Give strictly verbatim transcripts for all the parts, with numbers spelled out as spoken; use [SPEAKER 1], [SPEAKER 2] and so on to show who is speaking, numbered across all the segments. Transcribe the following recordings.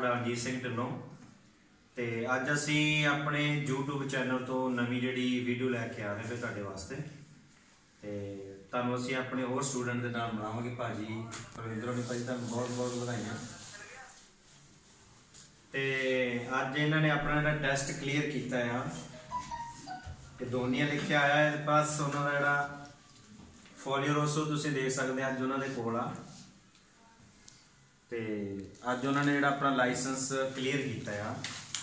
[SPEAKER 1] रणजीत सिंह ढिल्लों। तो अज असी अपने यूट्यूब चैनल तो नवी जी वीडियो लैके आ रहे हैं वास्ते। तो तुहानूं असीं अपने होर स्टूडेंट के नाल मिलावांगे। भाजी रविंद्र ने भाजी तुहानूं बहुत बहुत बधाइयां। तो अज इन्होंने अपना टैसट क्लीयर किया है कि दोनिया लिखे आया है पास उन्होंने जोड़ा फोलियोरोसो तुसीं देख सकते अज उन्होंने कोल आ। तो अज उन्होंने जोड़ा अपना लाइसेंस क्लीयर किया है।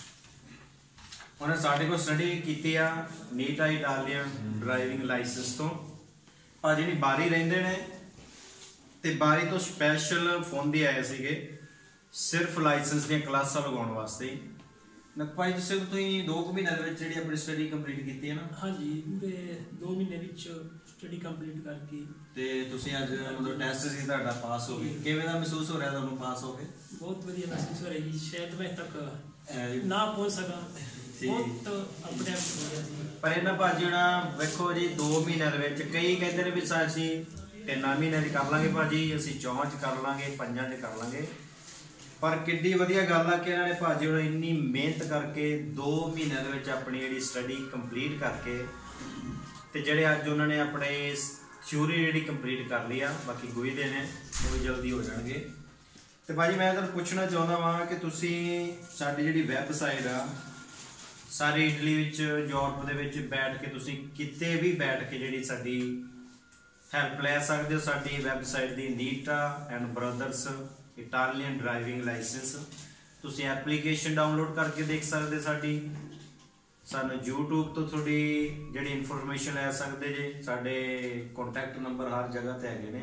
[SPEAKER 1] उन्हें साढ़े को स्टडी की आ नीटा इटालियन ड्राइविंग लाइसेंस तो भाजी नहीं बारी रहिंदे ने ते बारी तो स्पैशल फोन भी आए थे सिर्फ लाइसेंस दी क्लासां लगाउण वास्ते। नकपाई तुसीं तुसीं दो महीने जी अपनी स्टडी कंप्लीट की है ना?
[SPEAKER 2] हाँ जी, पूरे दो महीने स्टडी कंप्लीट करके
[SPEAKER 1] ते तुसीं अज मतलब टेस्ट सी तुहाडा पास हो गए। किवें दा महसूस हो रहा तुहानूं पास हो गए?
[SPEAKER 2] बहुत वधिया महसूस हो रहा है। शायद मैं तक ना पहुंच सका बहुत अपने आप हो गया सी।
[SPEAKER 1] पर इन्हां भाजी हुणा वेखो जी दो महीनों दे विच कई कहंदे ने भी असीं तिन्नां महीनों च कर लांगे भाजी, असीं चौहां च कर लांगे, पंजां च कर लांगे। पर किड्डी वधिया गल आ कि इन्होंने भाजी हुण इन्नी मेहनत करके दो महीनों दे विच अपनी जिहड़ी स्टडी कंप्लीट करके ते जिहड़े अज उन्होंने अपने थ्योरी जिहड़ी कंप्लीट कर ली आ, बाकी गुई दे ने वो भी जल्दी हो जाणगे। तो भाजी मैं तुहानूं पुछना चाहुंदा वां कि तुसीं साडी जिहड़ी वैबसाइट आ सारी इटली विच यूरोप दे विच बैठ के तुसीं किते भी बैठ के जिहड़ी साडी हैल्प लै सकदे हो। साडी वैबसाइट दी Neeta and brothers Italian driving licence तुसीं एप्लीकेशन डाउनलोड करके देख सकते। साडी सानूं यूट्यूब तो थोड़ी जिहड़ी इनफॉर्मेशन लै सकते जे। साडे कॉन्टैक्ट नंबर हर जगह ते हैगे ने।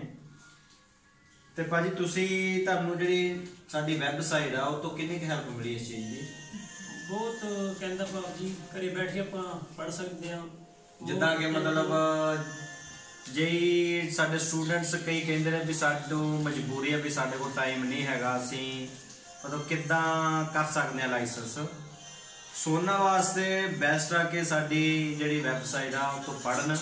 [SPEAKER 1] ते भाजी तुसीं तुहानूं जिहड़ी साडी वैबसाइट आ उह तो किन्नी क हैल्प मिली इस चीज़ दी?
[SPEAKER 2] बहुत कहता भाव जी घरे बैठ के आप पढ़ सकते हैं।
[SPEAKER 1] जिद्दां कि मतलब जे साडे स्टूडेंट्स कई कहंदे ने भी साडू मजबूरी है भी साडे कोल टाइम नहीं हैगा, असीं मतलब किद्दां कर सकते हैं लाइसेंस। सो उन्हां वास्ते बैस्ट आ कि साडी जिहड़ी वैबसाइट आ उह तो पढ़न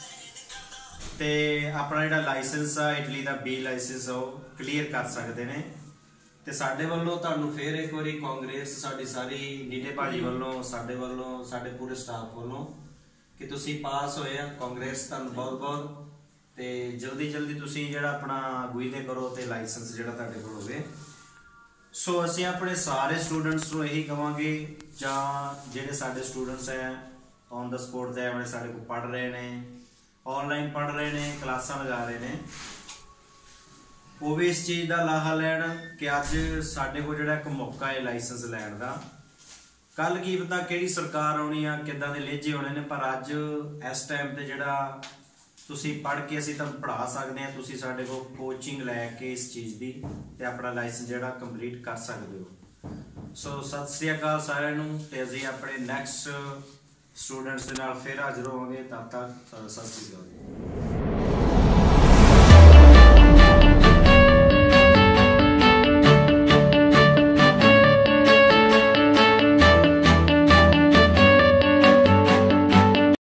[SPEAKER 1] ते अपना जिहड़ा लाइसेंस आ इटली दा बी लाइसेंस आ उह क्लीयर कर सकते हैं। ते साडे वल्लों तुहानूं फिर एक बारी कांग्रेस साडी सारी नीटे भाजी वल्लों साडे वल्लों साडे पूरे स्टाफ वल्लों कि तुसीं पास होए आ। कांग्रेस तुहानूं बहुत बहुत ते जल्दी जल्दी तुसीं जिहड़ा अपना अगुई दे करो ते लाइसेंस जिहड़ा तुहाडे कोल होवे। सो असीं अपने सारे स्टूडेंट्स नूं यही कहांगे जां जिहड़े साडे स्टूडेंट्स है ऑन द स्पॉट ते अपने साडे कोल पढ़ रहे ने, ऑनलाइन पढ़ रहे ने, क्लासां लगा रहे ने, वो भी इस चीज़ का लाहा लैन कि अज साडे कोल जिहड़ा इक मौका है लाइसेंस लैण दा। कल की पता किहड़ी सरकार आउणी आ, किद्दां दे लेजे होणे ने, पर अज इस टाइम ते जिहड़ा तुसीं पढ़ के असीं तुहानूं पढ़ा सकदे हां। तुसीं साडे कोल कोचिंग लैके इस चीज़ दी ते अपना लाइसेंस जिहड़ा कंप्लीट कर सकदे हो। सो सत श्री अकाल सारिआं नूं ते असीं अपने नैक्सट स्टूडेंट्स दे नाल फिर हाज़र होवांगे। तद तक सत श्री अकाल।